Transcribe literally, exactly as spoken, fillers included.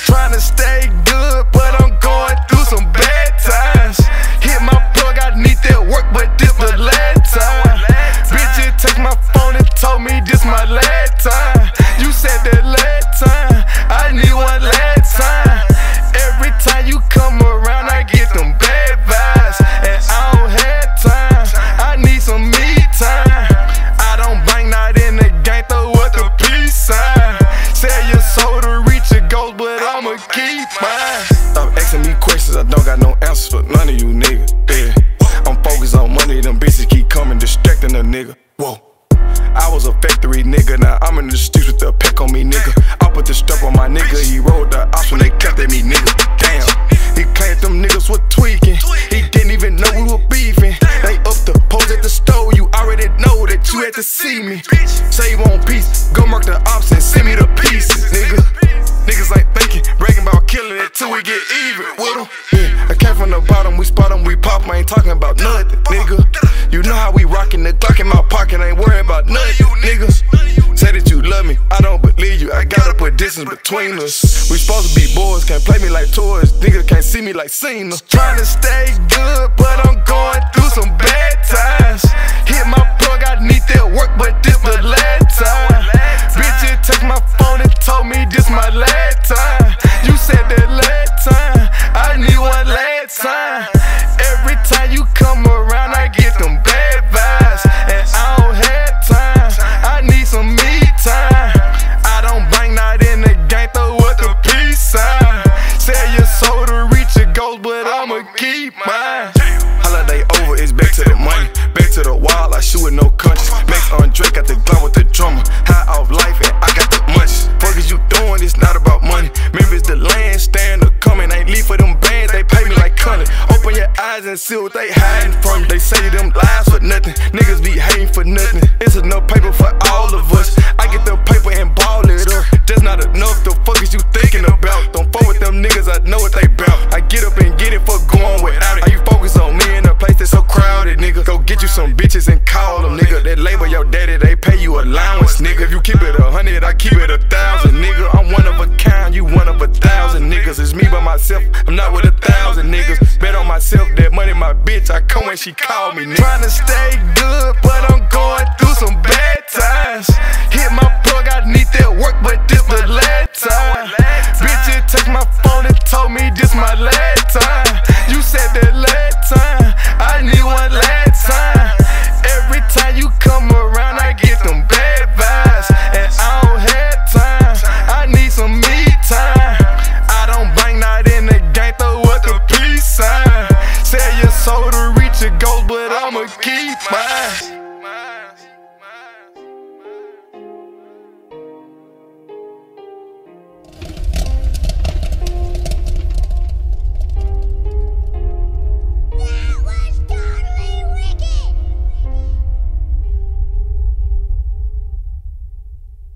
Trying to stay good, but I'm going through some bad times. Hit my plug, I need that work, but this the last time. Bitch just text my phone and told me this my last time. You said that last time, I need one last time. Every time you come around, I get them bad vibes, and I don't have time. I need some me time. I don't bang, not in the game, throw up the peace sign. Sell your soul to reach your goals, but I'ma keep mine. Stop asking me questions, I don't got no answers for none of you niggas. Yeah, I'm focused on money, them bitches keep coming, distracting a nigga. Whoa. I was a factory nigga, now I'm in the streets with the pack on me, nigga. I put the strap on my nigga, he rolled the ops when they kept at me, nigga. Damn, he claimed them niggas were tweaking. He didn't even know we were beefing. They up the pose at the store, you already know that you had to see me. Say you want peace, go mark the ops and send me the pieces, nigga. Niggas ain't thinking, bragging about killing it till we get even with them. Yeah, I came from the bottom, we spot them, we pop, I ain't talking about nothing, nigga. You know how we rockin', the Glock in my pocket, ain't worrying about nothing, niggas. Say that you love me, I don't believe you, I gotta put distance between us. We supposed to be boys, can't play me like toys, niggas can't see me like Cena. Trying to stay good, but I'm going through some bad times. Hit my plug, I need that work, but this the last time. Bitch just text my phone and told me this my last time. You said that last time, I need one last time. Every time you come around, I get them bad vibes, and I don't have time. I need some me time. I don't bang, not in the game, throw up the peace sign. Sell your soul to reach your goals, but I'ma keep mine. Holiday over, it's back to the money, back to the wild, I shoot with no conscience. Max on Drake, got the glove with the drummer. High off life and I got the munchies. Fuck is you doing, it's not about money. Memphis the land, stand or coming. Ain't leave for them bands, they pay me like Cullen. Open your eyes and see what they hiding from. They say them lies for nothing, niggas be hating for nothing. It's enough paper for all of us. I get the paper and ball it up. That's not enough, the fuck is you thinking about? Don't fuck with them niggas, I know what they bout. I get up and get it for going without it. Are you focused on me in a place that's so crowded, nigga? Go get you some bitches and call them, nigga. That label your daddy, they pay you allowance, nigga. If you keep it a hundred, I keep it a thousand, nigga. I'm one of a kind, you one of a thousand, niggas. It's me by myself, I'm not with a thousand niggas. Bet on myself, that money my bitch, I come when she call me, nigga. Trying to stay good, but I'm going through some bad times. Hit my plug, I need that work, but this the last time. Bitch just text my phone and told me this my last time. You said that last time, I need one last time. Every time you come around, I get them bad vibes, and I don't have time. I need some me time. I don't bang, not in the game, throw up the peace sign. Sell your soul to reach your goals, but I'ma keep mine.